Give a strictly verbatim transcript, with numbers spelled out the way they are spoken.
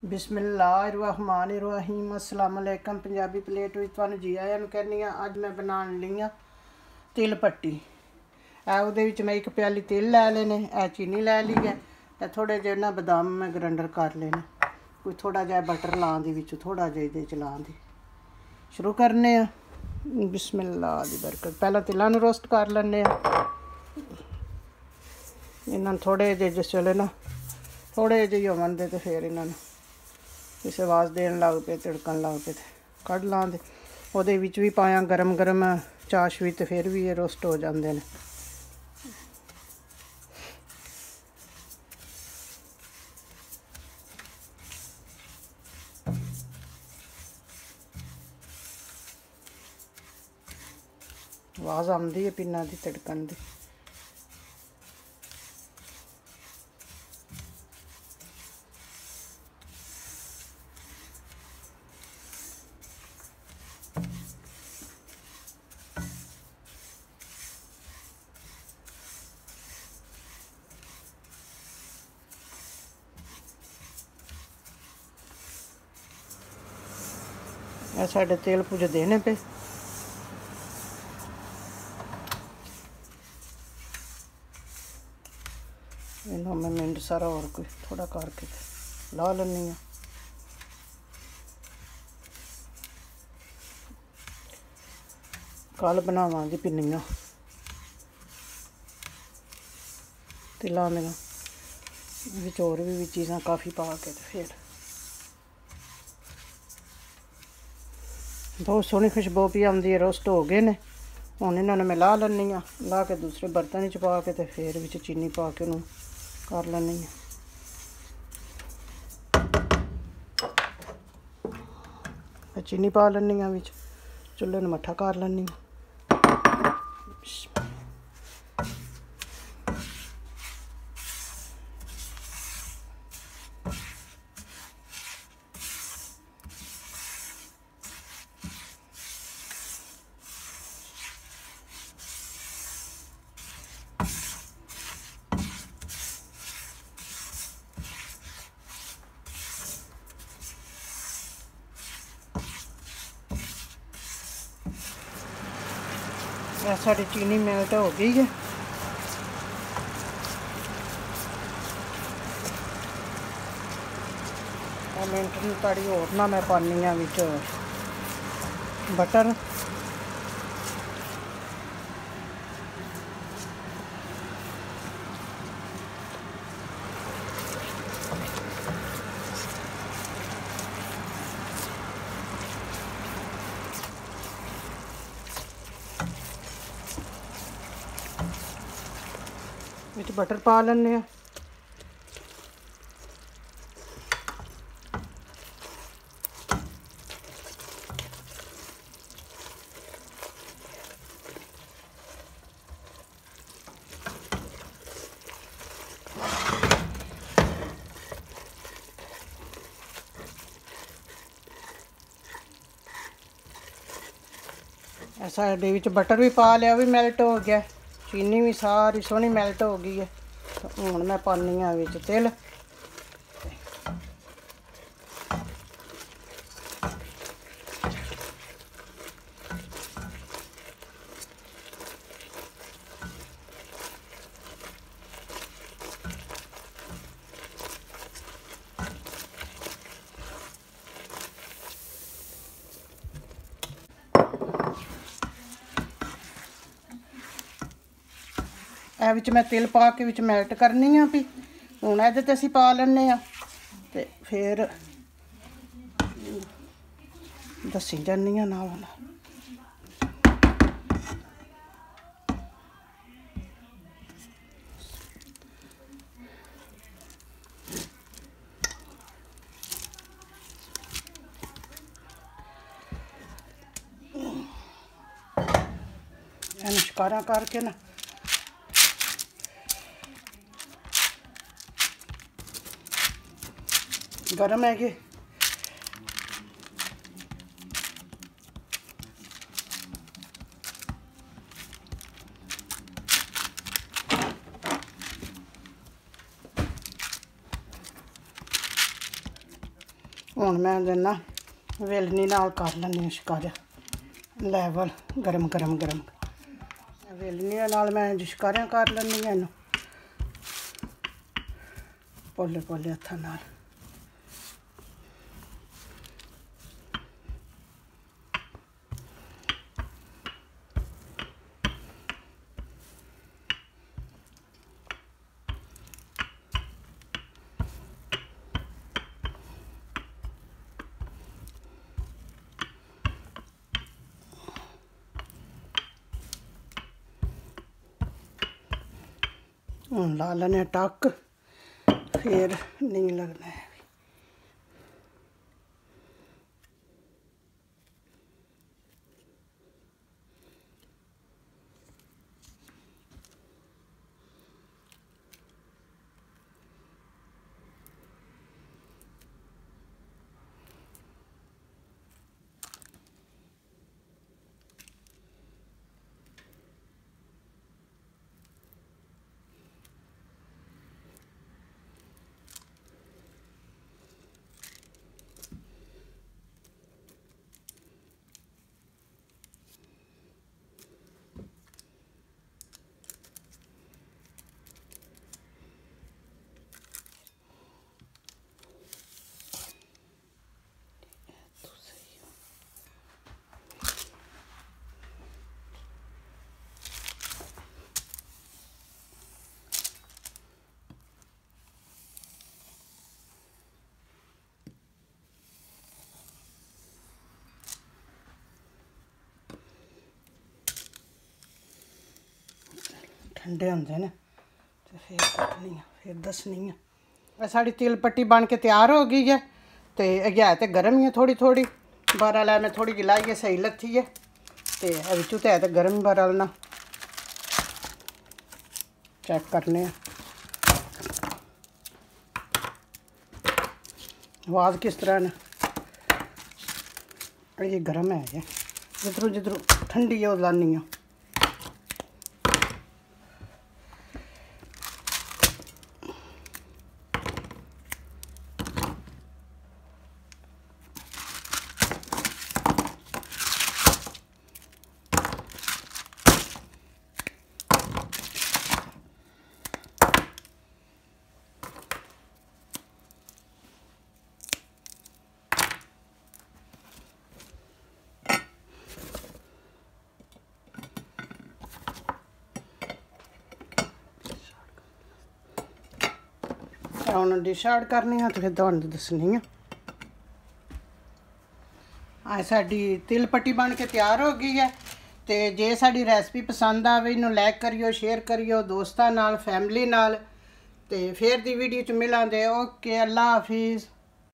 बिस्मिल्लाहिर्रहमानिर्रहीम अस्सलाम वालेकुम। पंजाबी प्लेट में तुहानूं जी आया नूं कहनी आ। अज मैं बनाण लगी हाँ तिल पट्टी। ए उहदे विच मैं एक प्याली तिल लै लेने, ए चीनी लै ली है, ए थोड़े जे ना बदाम मैं ग्राइंडर कर लेने, कोई थोड़ा जिहा बटर लां दी विच, थोड़ा जिहा इहदे च लां दी। शुरू करने आ। बिस्मिल्लाह दी बरकत। पहलां तिलां नूं रोस्ट कर लैने आ। इन्हां थोड़े जे जिस वेले ना थोड़े जे होवन दे ते फिर इन्हां नूं इस आवाज़ देन लग पे, तिड़कन लग पे, कढ़ लां दे। ओहदे विच भी पाया गर्म गर्म चाश भी, तो फिर भी ये रोस्ट हो जाते हैं। आवाज़ आती है पिन्ना की तिड़कन की। ਇਹ ਸਾਡੇ तेल भुजदे ने पे। इन्हों मैं मिनट सारा और कोई थोड़ा करके ला लैनी हाँ। कल बनावांगी पिन्नियां तिलां दियां, विच होर भी चीज़ां काफ़ी पा के ते फिर बहुत सोहनी खुशबू भी आती है। रोस्ट हो गए ने, हुण इन्हां नूं मैं ला लैनी हाँ। ला के दूसरे बर्तन च पा के ते फिर विच चीनी पा के उन्हूं कर लैनी हाँ। चीनी पा लैनी हाँ विच, चुल्हे नूं मट्ठा कर लैनी हाँ। साड़ी चीनी मेल्ट हो गई है। मिनट ताड़ी होर ना मैं पानी हाँ विच बटर। विच बटर पा लैने। साइड विच बटर भी पा लिया, भी मेल्ट हो गया। चीनी भी सारी सोहनी मेल्ट हो गई है। हुण मैं पानी हाँ विच तिल। ए विच मैं तिल पा के विच मेल्ट करनी हाँ। भी हुण इहदे ते असीं पा लैने आ ते फिर दस्सी जानी हाँ नाल नाल। इहनूं शकारा करके ना गरम है कि हुण मैं देना वेलनी नाल कर लैंदी शिकारा लेवल गरम गरम गरम वेलनी नाल मैं शिकारा कर लैंदी इनू पोले पोले हत्थां नाल। हुण ला लैने टक फिर नहीं लगना है। ठंडे होंदे ने तो फिर कट्टनी है फिर दसनी है। साड़ी तिल पट्टी बन के तैयार हो गई है तो है तो गर्म ही है थोड़ी थोड़ी बारह लै मैं थोड़ी गिलाई सही लथी है तो बिचू तो है तो गर्म बारह ना चेक करने आवाज़ किस तरह न ये गर्म है ये जिधरों जिधरों ठंडी है वो लानी है। ਹੁਣ ਡਿਸ਼ ਆਊਟ ਕਰਨੀ ਆ ਤੇ ਫਿਰ ਤੁਹਾਨੂੰ ਦੱਸਣੀ ਆ। ਆ ਸਾਡੀ ਤਿਲ ਪੱਟੀ ਬਣ ਕੇ ਤਿਆਰ ਹੋ ਗਈ ਹੈ ਤੇ ਜੇ ਸਾਡੀ ਰੈਸਪੀ ਪਸੰਦ ਆਵੇ ਇਹਨੂੰ ਲਾਈਕ ਕਰਿਓ ਸ਼ੇਅਰ ਕਰਿਓ ਦੋਸਤਾਂ ਨਾਲ ਫੈਮਿਲੀ ਨਾਲ ਤੇ ਫੇਰ ਦੀ ਵੀਡੀਓ ਚ ਮਿਲਾਂਗੇ। ਓਕੇ ਅੱਲਾ ਹਾਫਿਜ਼।